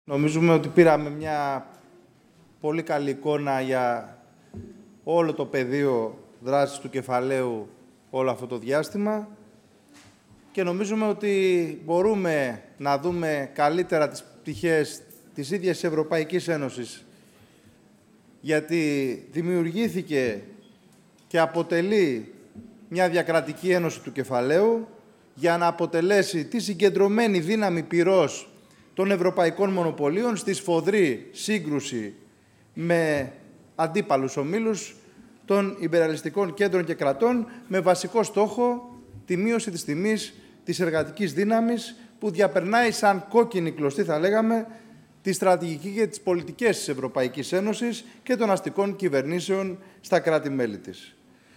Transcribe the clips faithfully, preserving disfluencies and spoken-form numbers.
Νομίζουμε ότι πήραμε μια πολύ καλή εικόνα για όλο το πεδίο δράσης του κεφαλαίου όλο αυτό το διάστημα και νομίζουμε ότι μπορούμε να δούμε καλύτερα τις πτυχές της ίδιας της Ευρωπαϊκής Ένωσης, γιατί δημιουργήθηκε και αποτελεί μια διακρατική ένωση του κεφαλαίου για να αποτελέσει τη συγκεντρωμένη δύναμη πυρός των ευρωπαϊκών μονοπωλίων στη σφοδρή σύγκρουση με αντίπαλους ομίλους των ιμπεριαλιστικών κέντρων και κρατών, με βασικό στόχο τη μείωση της τιμής της εργατικής δύναμης που διαπερνάει σαν κόκκινη κλωστή, θα λέγαμε, τη στρατηγική και τις πολιτικές της Ευρωπαϊκής Ένωσης και των αστικών κυβερνήσεων στα κράτη-μέλη της.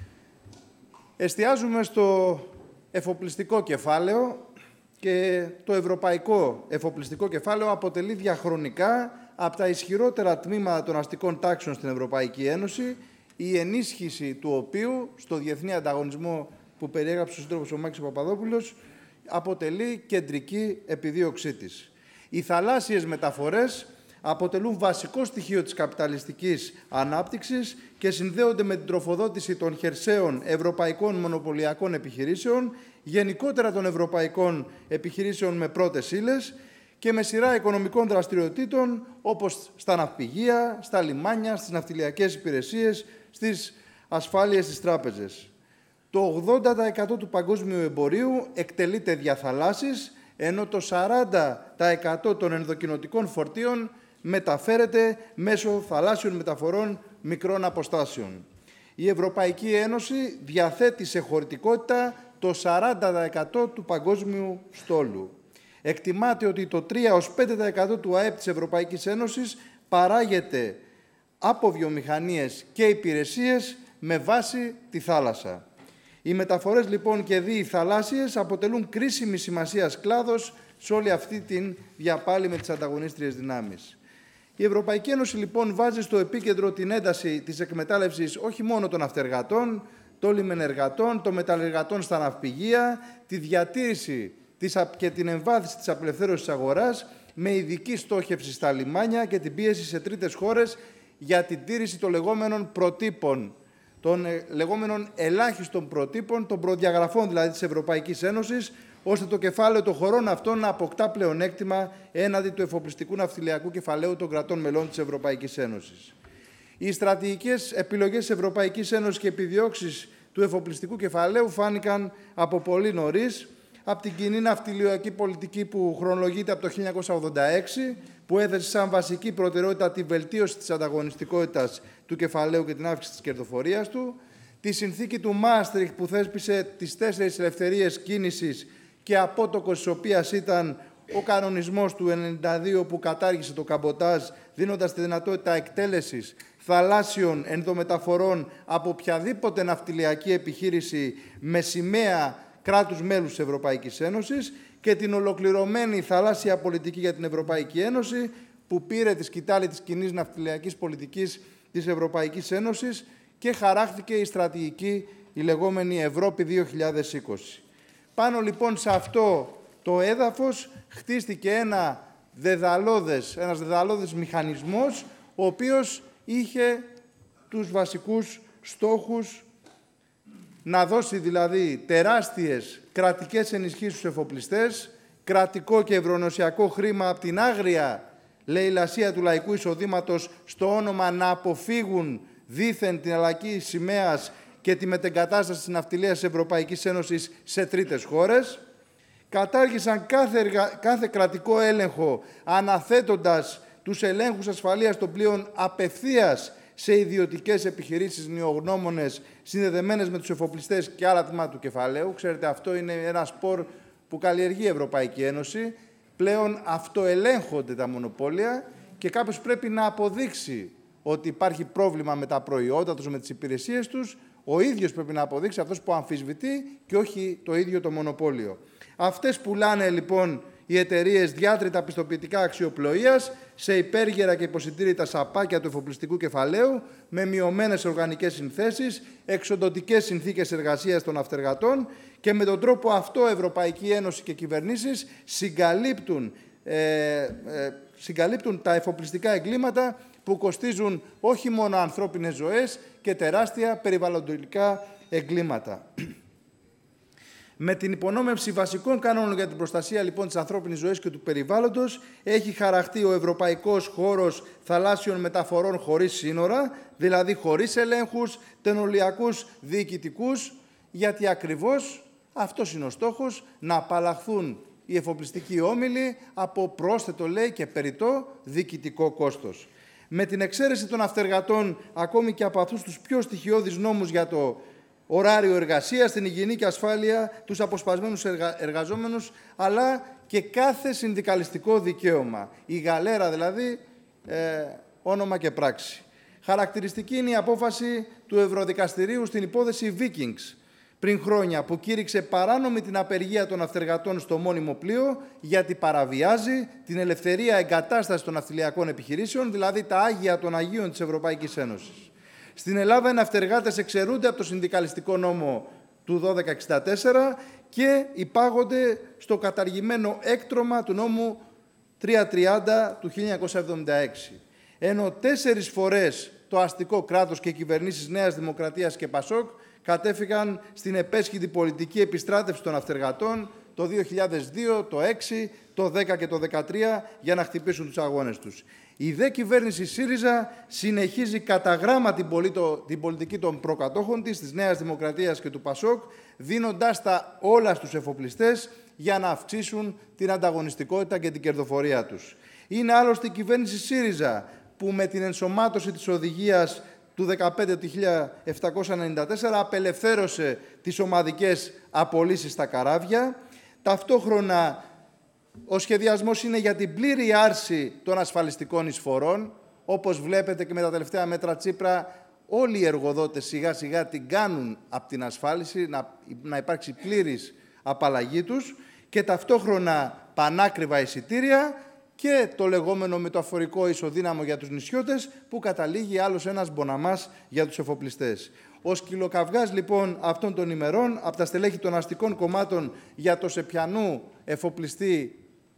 Εστιάζουμε στο εφοπλιστικό κεφάλαιο και το ευρωπαϊκό εφοπλιστικό κεφάλαιο αποτελεί διαχρονικά από τα ισχυρότερα τμήματα των αστικών τάξεων στην Ευρωπαϊκή Ένωση, η ενίσχυση του οποίου στο διεθνή ανταγωνισμό που περιέγραψε ο σύντροφος ο Μάκης Παπαδόπουλος αποτελεί κεντρική επιδίωξή της. Οι θαλάσσιες μεταφορές αποτελούν βασικό στοιχείο της καπιταλιστικής ανάπτυξης και συνδέονται με την τροφοδότηση των χερσαίων ευρωπαϊκών μονοπωλιακών επιχειρήσεων, γενικότερα των ευρωπαϊκών επιχειρήσεων με πρώτες ύλες και με σειρά οικονομικών δραστηριοτήτων όπως στα ναυπηγεία, στα λιμάνια, στις ναυτιλιακές υπηρεσίες, στις ασφάλειες στις τράπεζες. Το ογδόντα τοις εκατό του παγκόσμιου εμπορίου εκτελείται δια θαλάσσης, ενώ το σαράντα τοις εκατό των ενδοκοινοτικών φορτίων μεταφέρεται μέσω θαλάσσιων μεταφορών μικρών αποστάσεων. Η Ευρωπαϊκή Ένωση διαθέτει σε χωρητικότητα το σαράντα τοις εκατό του παγκόσμιου στόλου. Εκτιμάται ότι το τρία έως πέντε τοις εκατό του ΑΕΠ της Ευρωπαϊκής Ένωσης παράγεται από βιομηχανίες και υπηρεσίες με βάση τη θάλασσα. Οι μεταφορές λοιπόν και δι' οι θαλάσσιες αποτελούν κρίσιμη σημασίας κλάδος σε όλη αυτή την διαπάλη με τις ανταγωνίστριες δυνάμεις. Η Ευρωπαϊκή Ένωση λοιπόν βάζει στο επίκεντρο την ένταση της εκμετάλλευσης όχι μόνο των αυτεργατών, των λιμενεργατών, των μεταλλεργατών στα ναυπηγεία, τη διατήρηση και την εμβάθυνση της απελευθέρωσης της αγοράς με ειδική στόχευση στα λιμάνια και την πίεση σε τρίτες χώρες για την τήρηση των λεγόμενων προτύπων, των λεγόμενων ελάχιστων προτύπων, των προδιαγραφών δηλαδή της Ευρωπαϊκής Ένωσης, ώστε το κεφάλαιο των χωρών αυτών να αποκτά πλεονέκτημα έναντι του εφοπλιστικού ναυτιλιακού κεφαλαίου των κρατών μελών της Ευρωπαϊκής Ένωσης. Οι στρατηγικές επιλογές της Ευρωπαϊκής Ένωσης και επιδιώξεις του εφοπλιστικού κεφαλαίου φάνηκαν από πολύ νωρίς, από την κοινή ναυτιλιακή πολιτική που χρονολογείται από το χίλια εννιακόσια ογδόντα έξι, που έθεσε σαν βασική προτεραιότητα τη βελτίωση της ανταγωνιστικότητας του κεφαλαίου και την αύξηση της κερδοφορίας του, τη συνθήκη του Μάστριχτ που θέσπισε τις τέσσερις ελευθερίες κίνησης και απότοκος της οποίας ήταν ο κανονισμός του ενενήντα δύο που κατάργησε το καμποτάζ, δίνοντας τη δυνατότητα εκτέλεσης θαλάσσιων ενδομεταφορών από οποιαδήποτε ναυτιλιακή επιχείρηση με σημαία κράτους μέλους της Ευρωπαϊκής Ένωσης, και την ολοκληρωμένη θαλάσσια πολιτική για την Ευρωπαϊκή Ένωση που πήρε τη σκητάλη της κοινής ναυτιλιακής πολιτικής της Ευρωπαϊκής Ένωσης και χαράχθηκε η στρατηγική, η λεγόμενη Ευρώπη δύο χιλιάδες είκοσι. Πάνω λοιπόν σε αυτό το έδαφος χτίστηκε ένα δεδαλώδες, ένας δεδαλώδες μηχανισμός, ο οποίος είχε τους βασικούς στόχους να δώσει δηλαδή τεράστιες κρατικές ενισχύσεις στους εφοπλιστές, κρατικό και ευρωενωσιακό χρήμα από την άγρια λαιλασία του λαϊκού εισοδήματος στο όνομα να αποφύγουν δήθεν την αλλαγή σημαίας και τη μετεγκατάσταση της ναυτιλίας της Ευρωπαϊκής Ένωσης σε τρίτες χώρες. Κατάργησαν κάθε, κάθε κρατικό έλεγχο, αναθέτοντας τους ελέγχους ασφαλείας των πλοίων απευθείας σε ιδιωτικές επιχειρήσεις νεογνώμονες συνδεδεμένες με τους εφοπλιστές και άλλα τμήματα του κεφαλαίου. Ξέρετε, αυτό είναι ένα σπορ που καλλιεργεί η Ευρωπαϊκή Ένωση. Πλέον αυτοελέγχονται τα μονοπόλια και κάποιος πρέπει να αποδείξει ότι υπάρχει πρόβλημα με τα προϊόντα τους, με τις υπηρεσίες τους. Ο ίδιος πρέπει να αποδείξει, αυτός που αμφισβητεί, και όχι το ίδιο το μονοπόλιο. Αυτές πουλάνε λοιπόν οι εταιρείες διάτρητα πιστοποιητικά αξιοπλοείας σε υπέργερα και υποσυντήρητα σαπάκια του εφοπλιστικού κεφαλαίου με μειωμένες οργανικές συνθέσεις, εξοντωτικές συνθήκες εργασίας των αυτεργατών, και με τον τρόπο αυτό Ευρωπαϊκή Ένωση και κυβερνήσεις συγκαλύπτουν ε, ε, συγκαλύπτουν τα εφοπλιστικά εγκλήματα που κοστίζουν όχι μόνο ανθρώπινες ζωές και τεράστια περιβαλλοντικά εγκλήματα. Με την υπονόμευση βασικών κανόνων για την προστασία λοιπόν της ανθρώπινης ζωής και του περιβάλλοντος, έχει χαραχτεί ο ευρωπαϊκός χώρος θαλάσσιων μεταφορών χωρίς σύνορα, δηλαδή χωρίς ελέγχους, τελωνειακούς, διοικητικούς, γιατί ακριβώς αυτός είναι ο στόχος, να απαλλαχθούν οι εφοπλιστικοί όμιλοι από πρόσθετο, λέει, και περιττό διοικητικό κόστος. Με την εξαίρεση των αυτεργατών, ακόμη και από αυτούς τους πιο στοιχειώδεις νόμους για το ωράριο εργασίας, την υγιεινή και ασφάλεια, τους αποσπασμένους εργα... εργαζόμενους, αλλά και κάθε συνδικαλιστικό δικαίωμα. Η γαλέρα δηλαδή, ε, όνομα και πράξη. Χαρακτηριστική είναι η απόφαση του Ευρωδικαστηρίου στην υπόθεση Vikings πριν χρόνια, που κήρυξε παράνομη την απεργία των αυτεργατών στο μόνιμο πλοίο, γιατί παραβιάζει την ελευθερία εγκατάστασης των ναυτιλιακών επιχειρήσεων, δηλαδή τα Άγια των Αγίων της Ευρωπαϊκής Ένωσης. Στην Ελλάδα οι ναυτεργάτες εξαιρούνται από το συνδικαλιστικό νόμο του δώδεκα εξήντα τέσσερα και υπάγονται στο καταργημένο έκτρωμα του νόμου τριακόσια τριάντα του χίλια εννιακόσια εβδομήντα έξι. Ενώ τέσσερις φορές το αστικό κράτος και οι κυβερνήσεις Νέας Δημοκρατίας και Πασόκ κατέφυγαν στην επέσχυτη πολιτική επιστράτευση των ναυτεργατών το δύο χιλιάδες δύο, το έξι, το δέκα και το δεκατρία για να χτυπήσουν τους αγώνες τους. Η δε κυβέρνηση ΣΥΡΙΖΑ συνεχίζει κατά γράμμα την, πολίτο, την πολιτική των προκατόχων της, της Νέας Δημοκρατίας και του Πασόκ, δίνοντάς τα όλα στους εφοπλιστές για να αυξήσουν την ανταγωνιστικότητα και την κερδοφορία τους. Είναι άλλωστε η κυβέρνηση ΣΥΡΙΖΑ που με την ενσωμάτωση της οδηγίας του δεκαπέντε του χίλια επτακόσια ενενήντα τέσσερα απελευθέρωσε τις ομαδικές απολύσεις στα καράβια. Ταυτόχρονα ο σχεδιασμός είναι για την πλήρη άρση των ασφαλιστικών εισφορών. Όπως βλέπετε και με τα τελευταία μέτρα Τσίπρα, όλοι οι εργοδότες σιγά σιγά την κάνουν από την ασφάλιση, να, να υπάρξει πλήρης απαλλαγή τους, και ταυτόχρονα πανάκριβα εισιτήρια και το λεγόμενο μεταφορικό ισοδύναμο για τους νησιώτες, που καταλήγει άλλος ένας μποναμάς για τους εφοπλιστές. Ο σκυλοκαυγάς λοιπόν αυτών των ημερών από τα στελέχη των αστικών κομμάτων για το σε ποιανού εφοπλιστή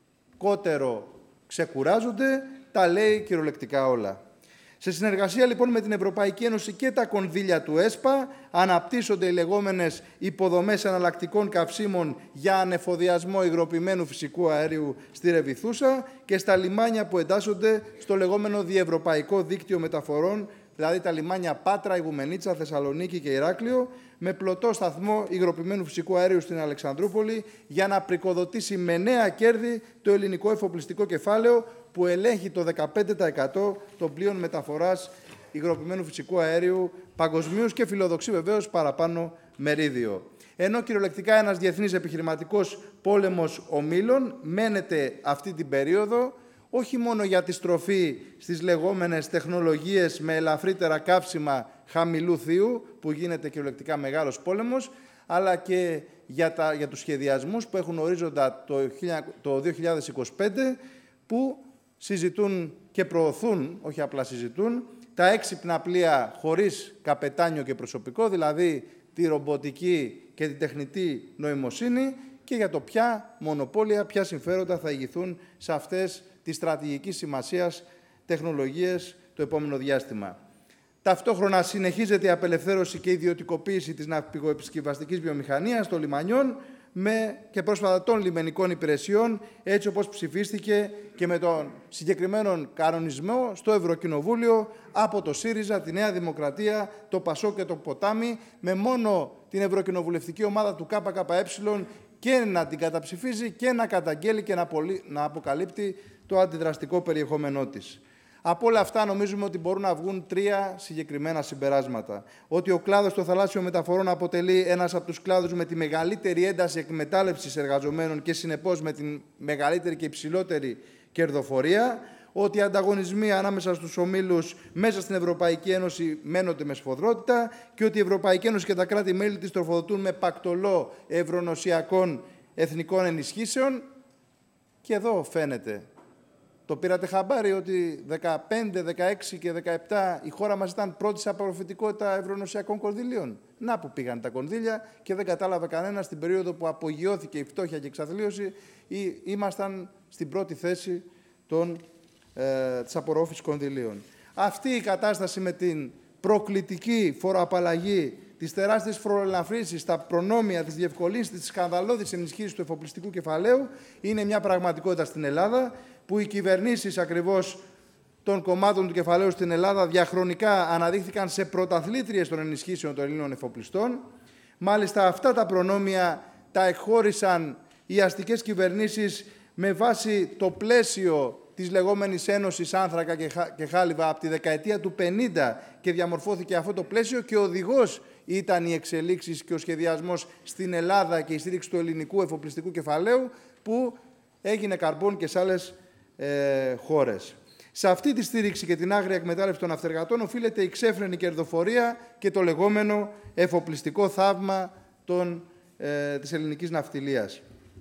κότερο ξεκουράζονται, τα λέει κυριολεκτικά όλα. Σε συνεργασία λοιπόν με την Ευρωπαϊκή Ένωση και τα κονδύλια του ΕΣΠΑ αναπτύσσονται οι λεγόμενες υποδομές εναλλακτικών καυσίμων για ανεφοδιασμό υγροποιημένου φυσικού αερίου στη Ρεβιθούσα και στα λιμάνια που εντάσσονται στο λεγόμενο διευρωπαϊκό δίκτυο μεταφορών, δηλαδή τα λιμάνια Πάτρα, Ιγουμενίτσα, Θεσσαλονίκη και Ηράκλειο, με πλωτό σταθμό υγροποιημένου φυσικού αερίου στην Αλεξανδρούπολη, για να πρικοδοτήσει με νέα κέρδη το ελληνικό εφοπλιστικό κεφάλαιο, που ελέγχει το δεκαπέντε τοις εκατό των πλοίων μεταφοράς υγροποιημένου φυσικού αερίου παγκοσμίως και φιλοδοξεί βεβαίως παραπάνω μερίδιο. Ενώ κυριολεκτικά ένας διεθνής επιχειρηματικός πόλεμος ομίλων μένεται αυτή την περίοδο, όχι μόνο για τη στροφή στις λεγόμενες τεχνολογίες με ελαφρύτερα καύσιμα χαμηλού θείου, που γίνεται κυριολεκτικά μεγάλος πόλεμος, αλλά και για, τα, για τους σχεδιασμούς που έχουν ορίζοντα το, το δύο χιλιάδες είκοσι πέντε, που συζητούν και προωθούν, όχι απλά συζητούν, τα έξυπνα πλοία χωρίς καπετάνιο και προσωπικό, δηλαδή τη ρομποτική και τη τεχνητή νοημοσύνη, και για το ποια μονοπόλια, ποια συμφέροντα θα ηγηθούν σε αυτές τις στρατηγικής σημασίας τεχνολογίες το επόμενο διάστημα. Ταυτόχρονα συνεχίζεται η απελευθέρωση και η ιδιωτικοποίηση της ναυπηγοεπισκευαστικής βιομηχανίας των λιμανιών με και πρόσφατα των λιμενικών υπηρεσιών, έτσι όπως ψηφίστηκε και με τον συγκεκριμένο κανονισμό στο Ευρωκοινοβούλιο από το ΣΥΡΙΖΑ, τη Νέα Δημοκρατία, το ΠΑΣΟΚ και το Ποτάμι, με μόνο την ευρωκοινοβουλευτική ομάδα του ΚΚΕ και να την καταψηφίζει και να καταγγέλει και να, πολυ... να αποκαλύπτει το αντιδραστικό περιεχόμενό της. Από όλα αυτά νομίζουμε ότι μπορούν να βγουν τρία συγκεκριμένα συμπεράσματα. Ότι ο κλάδος των θαλάσσιων μεταφορών αποτελεί ένας από τους κλάδους με τη μεγαλύτερη ένταση εκμετάλλευσης εργαζομένων και συνεπώς με τη μεγαλύτερη και υψηλότερη κερδοφορία. Ότι οι ανταγωνισμοί ανάμεσα στους ομίλους μέσα στην Ευρωπαϊκή Ένωση μένονται με σφοδρότητα και ότι η Ευρωπαϊκή Ένωση και τα κράτη-μέλη της τροφοδοτούν με πακτολό ευρωνοσιακών εθνικών ενισχύσεων. Και εδώ φαίνεται. Το πήρατε χαμπάρι ότι δεκαπέντε, δεκαέξι και δεκαεπτά η χώρα μας ήταν πρώτη σε απορροφητικότητα ευρωνοσιακών κονδυλίων. Να που πήγαν τα κονδύλια και δεν κατάλαβε κανένα στην περίοδο που απογειώθηκε η φτώχεια και η εξαθλίωση, ή ήμασταν στην πρώτη θέση των, ε, της απορρόφησης κονδυλίων. Αυτή η κατάσταση με την προκλητική φοροαπαλλαγή, τις τεράστιες φοροελαφρύνσεις, τα προνόμια, τις διευκολύνσεις, τις σκανδαλώδεις ενισχύσεις του εφοπλιστικού κεφαλαίου είναι μια πραγματικότητα στην Ελλάδα, που οι κυβερνήσεις ακριβώς των κομμάτων του κεφαλαίου στην Ελλάδα διαχρονικά αναδείχθηκαν σε πρωταθλήτριες των ενισχύσεων των Ελλήνων εφοπλιστών. Μάλιστα, αυτά τα προνόμια τα εκχώρησαν οι αστικές κυβερνήσεις με βάση το πλαίσιο της λεγόμενης Ένωσης Άνθρακα και Χάλιβα από τη δεκαετία του πενήντα, και διαμορφώθηκε αυτό το πλαίσιο, και οδηγός ήταν οι εξελίξεις και ο σχεδιασμός στην Ελλάδα και η στήριξη του ελληνικού εφοπλιστικού κεφαλαίου, που έγινε καρμπών και σε άλλες ε, χώρες. Σε αυτή τη στήριξη και την άγρια εκμετάλλευση των ναυτεργατών οφείλεται η ξέφρενη κερδοφορία και το λεγόμενο εφοπλιστικό θαύμα των, ε, της ελληνικής ναυτιλίας.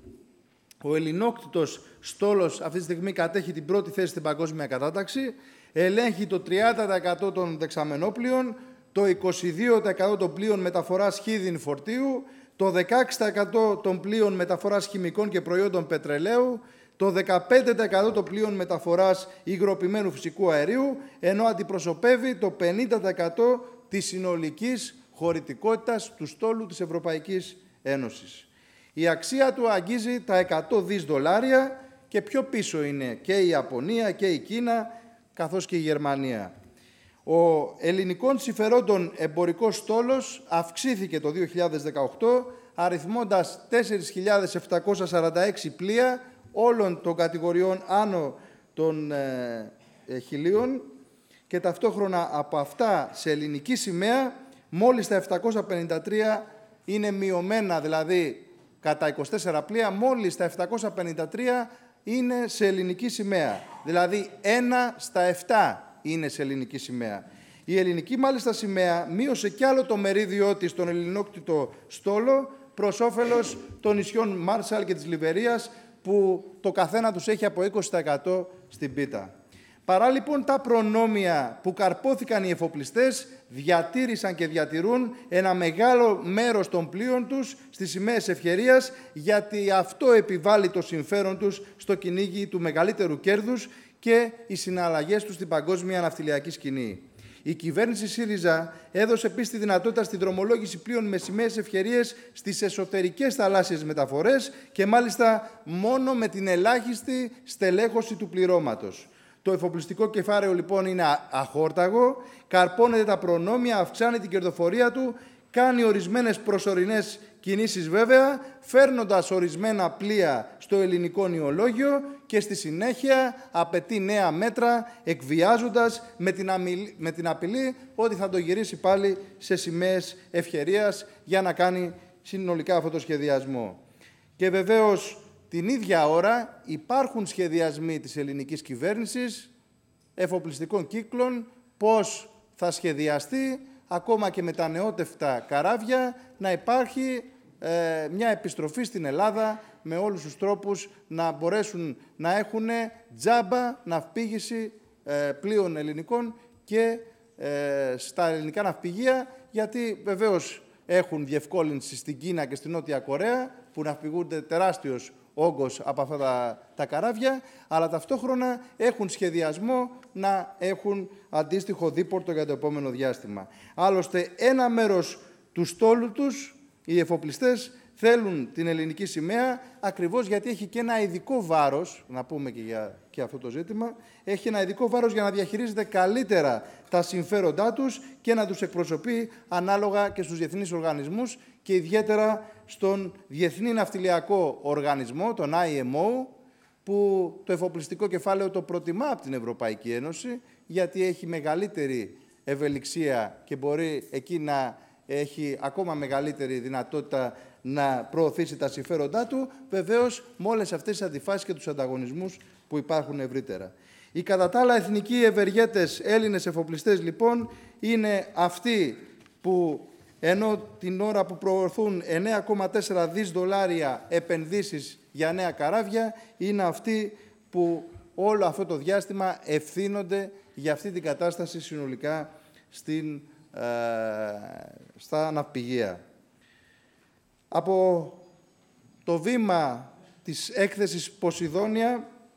Ο ελληνόκτητος στόλος αυτή τη στιγμή κατέχει την πρώτη θέση στην παγκόσμια κατάταξη, ελέγχει το τριάντα τοις εκατό των δεξαμενόπλοιων, το είκοσι δύο τοις εκατό των πλοίων μεταφοράς χίδιν φορτίου, το δεκαέξι τοις εκατό των πλοίων μεταφοράς χημικών και προϊόντων πετρελαίου, το δεκαπέντε τοις εκατό των πλοίων μεταφοράς υγροποιημένου φυσικού αερίου, ενώ αντιπροσωπεύει το πενήντα τοις εκατό της συνολικής χωρητικότητας του στόλου της Ευρωπαϊκής Ένωσης. Η αξία του αγγίζει τα εκατό δις δολάρια και πιο πίσω είναι και η Ιαπωνία και η Κίνα, καθώς και η Γερμανία. Ο ελληνικών συμφερόντων εμπορικός στόλος αυξήθηκε το δύο χιλιάδες δεκαοκτώ, αριθμώντας τέσσερις χιλιάδες επτακόσια σαράντα έξι πλοία όλων των κατηγοριών άνω των ε, ε, χιλίων, και ταυτόχρονα από αυτά σε ελληνική σημαία μόλις τα επτακόσια πενήντα τρία είναι μειωμένα, δηλαδή κατά είκοσι τέσσερα πλοία, μόλις τα επτακόσια πενήντα τρία είναι σε ελληνική σημαία. Δηλαδή ένα στα επτά είναι σε ελληνική σημαία. Η ελληνική μάλιστα σημαία μείωσε κι άλλο το μερίδιό της στον ελληνόκτητο στόλο προς όφελος των νησιών Μάρσαλ και της Λιβερίας, που το καθένα τους έχει από είκοσι τοις εκατό στην πίτα. Παρά λοιπόν τα προνόμια που καρπόθηκαν οι εφοπλιστές, διατήρησαν και διατηρούν ένα μεγάλο μέρος των πλοίων τους στις σημαίες ευκαιρίας, γιατί αυτό επιβάλλει το συμφέρον τους στο κυνήγι του μεγαλύτερου κέρδους και οι συναλλαγές τους στην παγκόσμια ναυτιλιακή σκηνή. Η κυβέρνηση ΣΥΡΙΖΑ έδωσε επίσης τη δυνατότητα στην δρομολόγηση πλοίων με σημαίες ευκαιρίες στις εσωτερικές θαλάσσιες μεταφορές, και μάλιστα μόνο με την ελάχιστη στελέχωση του πληρώματος. Το εφοπλιστικό κεφάλαιο λοιπόν είναι αχόρταγο, καρπώνεται τα προνόμια, αυξάνει την κερδοφορία του, κάνει ορισμένες προσωρινές κινήσεις βέβαια, φέρνοντας ορισμένα πλοία στο ελληνικό νηολόγιο, και στη συνέχεια απαιτεί νέα μέτρα, εκβιάζοντας με την, αμιλ... με την απειλή ότι θα το γυρίσει πάλι σε σημαίες ευκαιρίας για να κάνει συνολικά αυτό το σχεδιασμό. Και βεβαίως την ίδια ώρα υπάρχουν σχεδιασμοί της ελληνικής κυβέρνησης, εφοπλιστικών κύκλων, πώς θα σχεδιαστεί ακόμα και με τα νεότευτα καράβια να υπάρχει ε, μια επιστροφή στην Ελλάδα με όλους τους τρόπους να μπορέσουν να έχουν τζάμπα ναυπήγηση ε, πλοίων ελληνικών και ε, στα ελληνικά ναυπηγεία, γιατί βεβαίως έχουν διευκόλυνση στην Κίνα και στην Νότια Κορέα, που ναυπηγούνται τεράστιος όγκος από αυτά τα, τα καράβια, αλλά ταυτόχρονα έχουν σχεδιασμό να έχουν αντίστοιχο δίπορτο για το επόμενο διάστημα. Άλλωστε, ένα μέρος του στόλου τους, οι εφοπλιστές, θέλουν την ελληνική σημαία, ακριβώς γιατί έχει και ένα ειδικό βάρος, να πούμε και για και αυτό το ζήτημα, έχει ένα ειδικό βάρος για να διαχειρίζεται καλύτερα τα συμφέροντά τους και να τους εκπροσωπεί ανάλογα και στους διεθνείς οργανισμούς, και ιδιαίτερα στον Διεθνή Ναυτιλιακό Οργανισμό, τον άι εμ ο, που το εφοπλιστικό κεφάλαιο το προτιμά από την Ευρωπαϊκή Ένωση, γιατί έχει μεγαλύτερη ευελιξία και μπορεί εκεί να έχει ακόμα μεγαλύτερη δυνατότητα να προωθήσει τα συμφέροντά του, βεβαίως με όλες αυτές τις αντιφάσεις και τους ανταγωνισμούς που υπάρχουν ευρύτερα. Οι κατά τα άλλα εθνικοί ευεργέτες Έλληνες εφοπλιστές, λοιπόν, είναι αυτοί που, ενώ την ώρα που προωθούν εννέα κόμμα τέσσερα δις δολάρια επενδύσεις για νέα καράβια, είναι αυτοί που όλο αυτό το διάστημα ευθύνονται για αυτή την κατάσταση συνολικά στην, ε, στα ναυπηγεία. Από το βήμα της έκθεσης Ποσειδόνια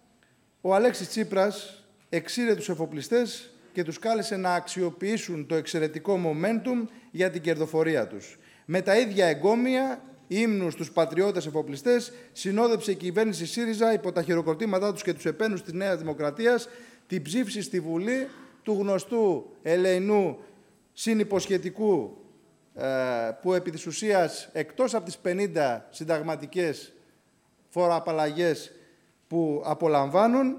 Ο Αλέξης Τσίπρας εξήρε τους εφοπλιστές και τους κάλεσε να αξιοποιήσουν το εξαιρετικό momentum για την κερδοφορία τους. Με τα ίδια εγκόμια, ύμνους στους πατριώτες εφοπλιστές, συνόδεψε η κυβέρνηση ΣΥΡΙΖΑ υπό τα χειροκροτήματά τους και τους επένους της Νέας Δημοκρατίας την ψήφιση στη Βουλή του γνωστού ελεηνού συνυποσχετικού ε, που επί της ουσίας, εκτός από τις πενήντα συνταγματικές φοροαπαλλαγές που απολαμβάνουν,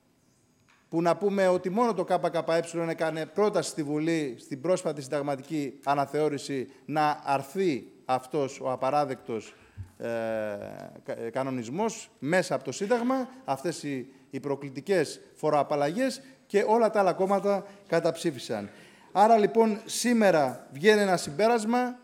που να πούμε ότι μόνο το ΚΚΕ έκανε πρόταση στη Βουλή στην πρόσφατη συνταγματική αναθεώρηση να αρθεί αυτός ο απαράδεκτος ε, κανονισμός μέσα από το Σύνταγμα, αυτές οι, οι προκλητικές φοροαπαλλαγές, και όλα τα άλλα κόμματα καταψήφισαν. Άρα λοιπόν σήμερα βγαίνει ένα συμπέρασμα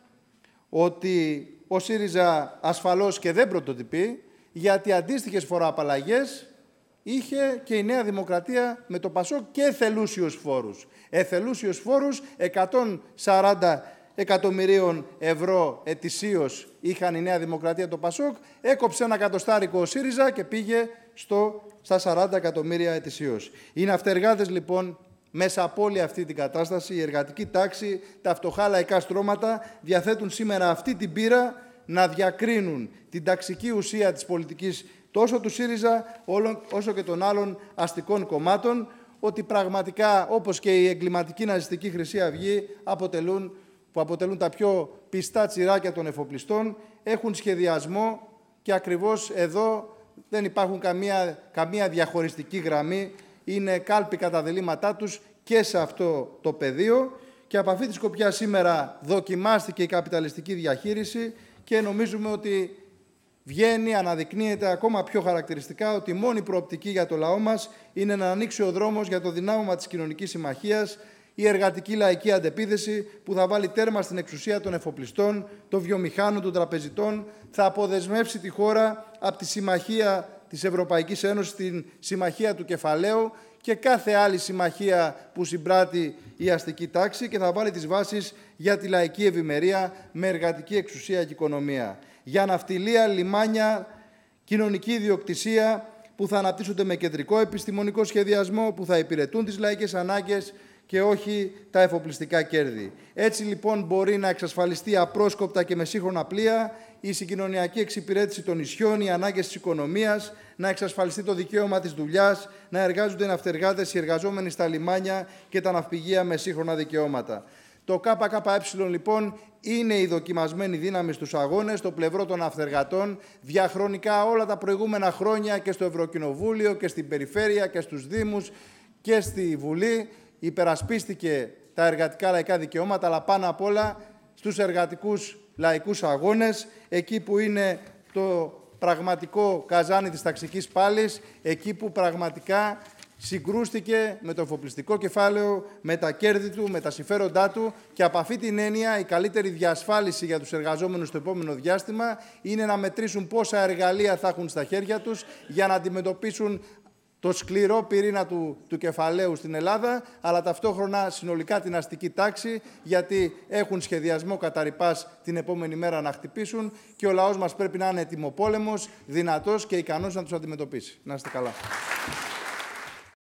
ότι ο ΣΥΡΙΖΑ ασφαλώς και δεν πρωτοτυπεί, γιατί αντίστοιχες φοροαπαλλαγές είχε και η Νέα Δημοκρατία με το ΠΑΣΟΚ και εθελούσιους φόρους. Εθελούσιους φόρους εκατόν σαράντα εκατομμυρίων ευρώ ετησίως είχαν η Νέα Δημοκρατία, το ΠΑΣΟΚ, έκοψε ένα κατοστάρικο ο ΣΥΡΙΖΑ και πήγε στο, στα σαράντα εκατομμύρια ετησίως. Οι ναυτεργάτες λοιπόν, μέσα από όλη αυτή την κατάσταση, η εργατική τάξη, τα φτωχά λαϊκά στρώματα διαθέτουν σήμερα αυτή την πείρα να διακρίνουν την ταξική ουσία της πολιτικής τόσο του ΣΥΡΙΖΑ όσο και των άλλων αστικών κομμάτων, ότι πραγματικά, όπως και η εγκληματική ναζιστική Χρυσή Αυγή, αποτελούν, που αποτελούν τα πιο πιστά τσιράκια των εφοπλιστών, έχουν σχεδιασμό και ακριβώς εδώ δεν υπάρχουν καμία, καμία διαχωριστική γραμμή, είναι κάλπικα τα διλήμματά τους και σε αυτό το πεδίο, και από αυτή τη σκοπιά σήμερα δοκιμάστηκε η καπιταλιστική διαχείριση και νομίζουμε ότι βγαίνει, αναδεικνύεται ακόμα πιο χαρακτηριστικά ότι η μόνη προοπτική για το λαό μας είναι να ανοίξει ο δρόμος για το δυνάμωμα της κοινωνικής συμμαχίας, η εργατική λαϊκή αντεπίθεση που θα βάλει τέρμα στην εξουσία των εφοπλιστών, των βιομηχάνων, των τραπεζιτών, θα αποδεσμεύσει τη χώρα από τη συμμαχία της Ευρωπαϊκής Ένωσης, την συμμαχία του κεφαλαίου και κάθε άλλη συμμαχία που συμπράττει η αστική τάξη, και θα βάλει τις βάσεις για τη λαϊκή ευημερία με εργατική εξουσία και οικονομία. Για ναυτιλία, λιμάνια, κοινωνική ιδιοκτησία που θα αναπτύσσονται με κεντρικό επιστημονικό σχεδιασμό, που θα υπηρετούν τις λαϊκές ανάγκες και όχι τα εφοπλιστικά κέρδη. Έτσι λοιπόν μπορεί να εξασφαλιστεί απρόσκοπτα και με σύγχρονα πλοία η συγκοινωνιακή εξυπηρέτηση των νησιών, οι ανάγκες της οικονομίας, να εξασφαλιστεί το δικαίωμα της δουλειάς, να εργάζονται οι ναυτεργάτες, οι εργαζόμενοι στα λιμάνια και τα ναυπηγεία με σύγχρονα δικαιώματα. Το ΚΚΕ λοιπόν είναι η δοκιμασμένη δύναμη στους αγώνες, στο πλευρό των ναυτεργατών, διαχρονικά όλα τα προηγούμενα χρόνια και στο Ευρωκοινοβούλιο και στην Περιφέρεια και στους Δήμους και στη Βουλή υπερασπίστηκε τα εργατικά λαϊκά δικαιώματα, αλλά πάνω απ' όλα στους εργατικούς λαϊκούς αγώνες, εκεί που είναι το πραγματικό καζάνι της ταξικής πάλης, εκεί που πραγματικά συγκρούστηκε με το εφοπλιστικό κεφάλαιο, με τα κέρδη του, με τα συμφέροντά του, και από αυτή την έννοια η καλύτερη διασφάλιση για τους εργαζόμενους στο επόμενο διάστημα είναι να μετρήσουν πόσα εργαλεία θα έχουν στα χέρια τους για να αντιμετωπίσουν το σκληρό πυρήνα του, του κεφαλαίου στην Ελλάδα, αλλά ταυτόχρονα συνολικά την αστική τάξη, γιατί έχουν σχεδιασμό κατά ρηπάς την επόμενη μέρα να χτυπήσουν, και ο λαός μας πρέπει να είναι ετοιμοπόλεμος, δυνατός και ικανός να τους αντιμετωπίσει. Να είστε καλά.